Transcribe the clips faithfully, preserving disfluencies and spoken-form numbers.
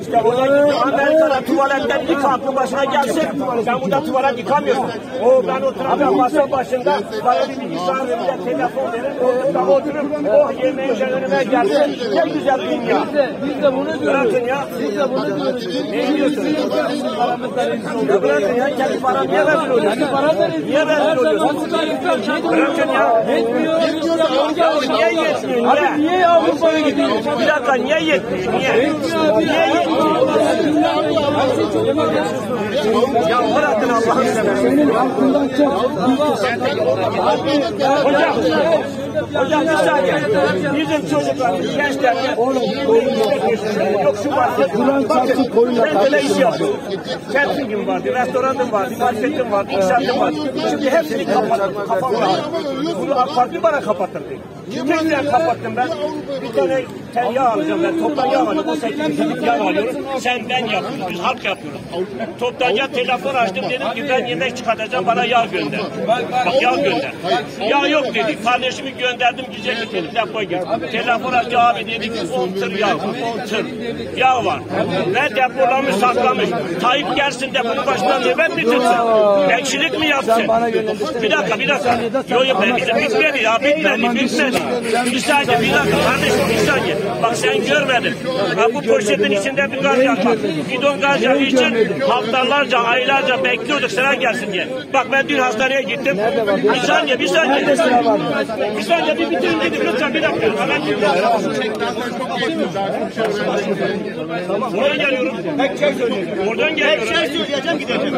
İşte ona gittim Amerika'da tuvaletten yıka aklı başına gelsin. Sen burada tuvalet yıkamıyorsun. O ben oturacağım masa başında. Bana bir bilgisayar verir, telefon verir. Orada oturup oh yemeğince önüme gelsin. Ne güzel dünya. Biz de bunu diyoruz. Bırakın ya. Biz de bunu diyoruz. Ne diyorsun? Ya bırakın ya. Kendi param niye rezil oluyorsun? Niye rezil oluyorsun? Bırakın ya. Yetmiyor. Niye yetmiyor? Abi niye Avrupa'ya gidiyorsun? Bir dakika niye yetmiyor? Niye? Niye yetmiyor? Ya bırakın Allah'ın seversen. Hocam, hocam bir saniye. Bizim çocuklar, gençler, yok şu var. Bakın, ben böyle iş yapıyorum. Catering'im vardı, restoranım vardı, marketim vardı, inşaatım vardı. Şimdi hepsini kapattım, kafam rahat. Bunu AK Parti bana kapattırdı. Tekrar kapattım ben. Bir tane teryağ alacağım ben. Toptan yağ alıyorum. O sekiz kiloluk yağ alıyorum. Sen ben yapıyoruz. Biz halk yapıyoruz. Toptancıya telefon açtım. Dedim ki ben yemek çıkartacağım. Bana yağ gönder. Bak yağ gönder. Yağ yok dedi. Kardeşimi gönderdim. Gidecek bir depoya gittim. Telefon açtı abi dedi ki on tır yağ var. on tır yağ var. Ve depolamış saklamış. Tayyip gelsin deponun başından nöbet mi tutsun? Bekçilik mi yapsın? Bir dakika bir dakika. Yok yok bizim bitmedi ya. Bitmedi. Bitmedi. Bir saniye bir dakika kardeşim bir saniye. Bak sen görmedin. Ha, bu poşetin içinde bir gaz yakmak. Bidon gaz yakmak için haftalarca, aylarca bekliyorduk sıra gelsin diye. Bak ben dün hastaneye gittim. Bir saniye, bir saniye. Bir saniye bir bitirin dedim. Lütfen bir dakika. Hemen bir dakika. Oradan geliyorum. Oradan geliyorum. Her şey söyleyeceğim gideceğim.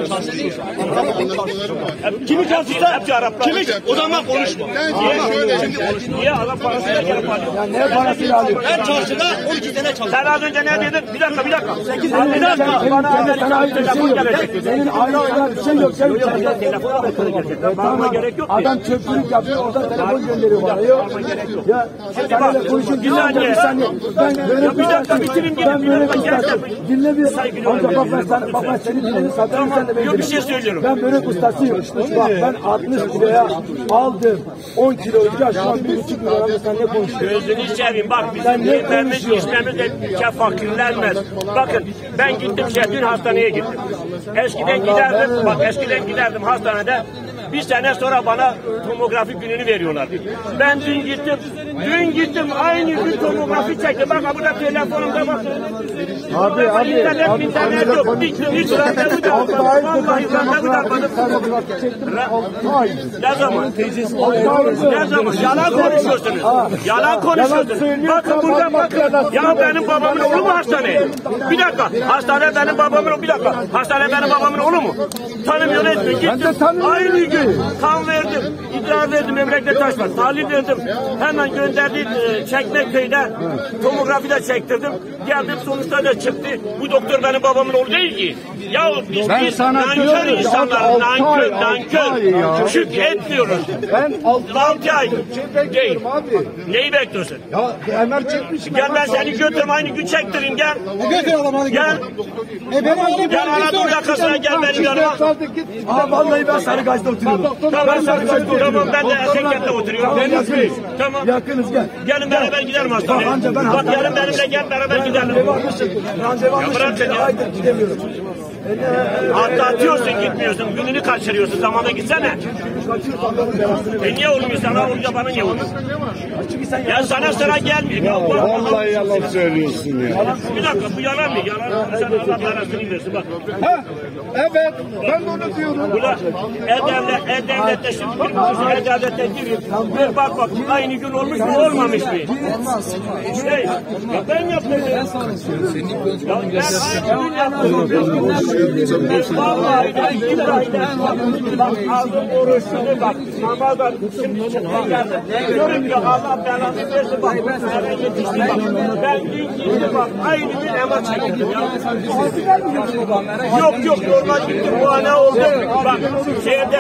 Kimi çalışırsa hepsi Araplar. Kimi? O zaman konuşma. Niye adam parasıyla gelip alıyor? Ya ne parasıyla alıyor? Her çarşıda on iki tane çalışıyor. Sen az önce ne dedin? Bir dakika bir dakika. sekiz bir dakika. Bana sana ait bir şey yok. Senin ait sana bir şey yok. Sen yok. Telefona bakın gelecek. Bağırma gerek yok. Adam çöpçülük yapıyor. Orada telefon gönderiyor bana. Yok. Ya seninle konuşun. Bir saniye. Bir saniye. Ben böyle bir dakika bitirin gidin. Ben böyle ustasıyım. Dinle bir. Amca bak ben sana bak ben seni dinledim. Satarım sen de beni. Yok bir şey söylüyorum. Ben börek ustasıyım. Bak ben altmış kiloya aldım. on kilo önce şu an bir buçuk lira. Sen ne konuşuyorsun? Gözünü seveyim bak bizim yememiz içmemiz de ülke fakirlenmez. Bakın ben gittim şey dün hastaneye gittim. Eskiden giderdim bak eskiden giderdim hastanede bir sene sonra bana tomografi gününü veriyorlardı. Ben dün gittim dün gittim aynı gün tomografi çektim. Bak burada telefonumda bak. Abi abi. İnternet abi, internet yok. Bir hiç randevu da almadım. Vallahi randevu da almadım. Ne zaman? Ne zaman? Yalan konuşuyorsunuz. Yalan konuşuyorsunuz. Bakın burada bakın. Ya benim babamın oğlu mu hastaneye? Bir dakika. Hastane benim babamın oğlu. Bir dakika. Hastane benim babamın oğlu mu? Tanımıyor etmiyor. Gittim. Aynı gün kan verdim. İdrar verdim. Emrekle taş var. Tahlil verdim. Hemen gönderdi Çekmeköy'de. Tomografi de çektirdim. Geldim sonuçta da çıktı. Bu doktor benim babamın oğlu değil ki. Ya biz, ben biz sana nankör insanlar. Nankör, nankör. Şük etmiyoruz. Ben altı ay değil. Abi. Neyi bekliyorsun? Ya Ömer çekmiş. Gel ben seni götürüm aynı gün çektireyim gel. Götür adam hadi gel. E ben oğlum gel Anadolu yakasına gel benim yanıma. Aa vallahi ben Sarıgaç'ta oturuyorum. Tamam ben Sarıgaç'ta oturuyorum. Ben de Esenkent'te oturuyorum. Yakınız. Tamam. Yakınız gel. Gelin beraber gidelim hastaneye. Bak gelin benimle gel beraber gidelim. Randevu Ya bırak seni ya. Gidemiyorum. Hatta atıyorsun gitmiyorsun. Gününü kaçırıyorsun. Zamana gitsene. E niye olmuyor sana? Olunca bana niye olmuyor? Ya sana sıra gelmiyor. Ya, vallahi yalan söylüyorsun ya. Bir dakika bu yalan mı? Yalan sen Allah belasını versin bak. Ha? Evet. Ben de onu diyorum. Buna E-Devlet, E-Devlet'te şimdi E-Devlet'te giriyor. Bir bak bak aynı gün olmuş mu olmamış mı? Şey, ya ben yaptım. Ya ben aynı gün yaptım. Ben vallahi ben iki ayda bak aldım oruçunu bak namazdan şimdi çıktım geldim. Diyorum ki Allah belanı versin bak ben yetiştim bak. Ben dün bak aynı gün ema çektim ya. Yok yok normal gittim muayene oldu. Bak şeyde